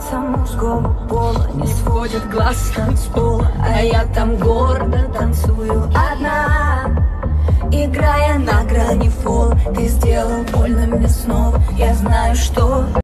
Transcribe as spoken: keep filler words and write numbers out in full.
танцам мужского пола не сводит глаз с танцпола, а я там гордо танцую одна, играя на грани фола. Ты сделал больно мне снова, я знаю, что